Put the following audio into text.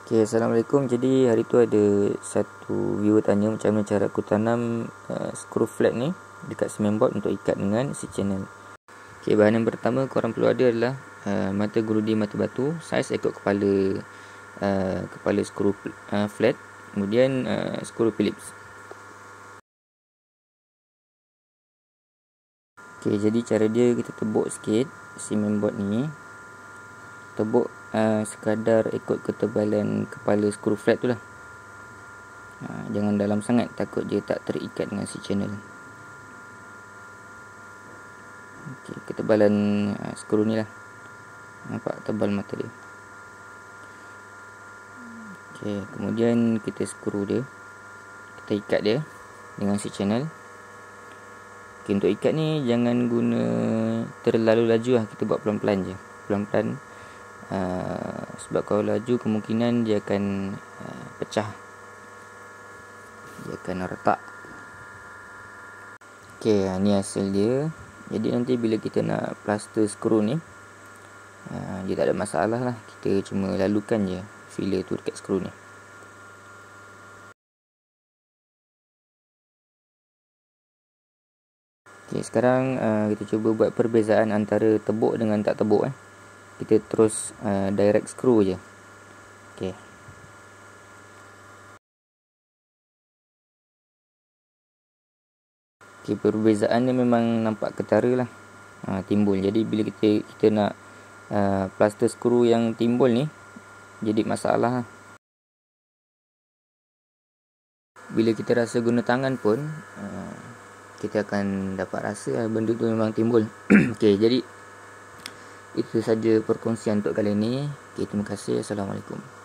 Okay, Assalamualaikum. Jadi hari tu ada satu viewer tanya macam mana cara aku tanam skru flat ni dekat cement board untuk ikat dengan si channel. Okay, bahan yang pertama korang perlu ada adalah mata gerudi mata batu, saiz ikut kepala skru flat, kemudian skru Phillips. Okay, jadi cara dia kita tebuk sikit cement board ni. Tebuk sekadar ikut ketebalan kepala skru flat tu lah. Jangan dalam sangat, takut dia tak terikat dengan si channel. Okay, ketebalan skru ni lah. Nampak tebal mata dia. Okay, kemudian kita skru dia, kita ikat dia dengan si channel. Okay, untuk ikat ni jangan guna terlalu laju lah. Kita buat pelan-pelan je, pelan-pelan. Sebab kalau laju kemungkinan dia akan pecah, dia akan retak. Okay, ni hasil dia. Jadi nanti bila kita nak plaster skru ni, dia tak ada masalah lah. Kita cuma lalukan je filler tu dekat skru ni. Okay, sekarang kita cuba buat perbezaan antara tebuk dengan tak tebuk. Kita terus direct skru je. Okay. Okay, perbezaan ni memang nampak ketara lah, timbul. Jadi bila kita nak plaster skru yang timbul ni, jadi masalah lah. Bila kita rasa guna tangan pun, kita akan dapat rasa benda tu memang timbul. Okay, jadi itu saja perkongsian untuk kali ini. Okay, terima kasih. Assalamualaikum.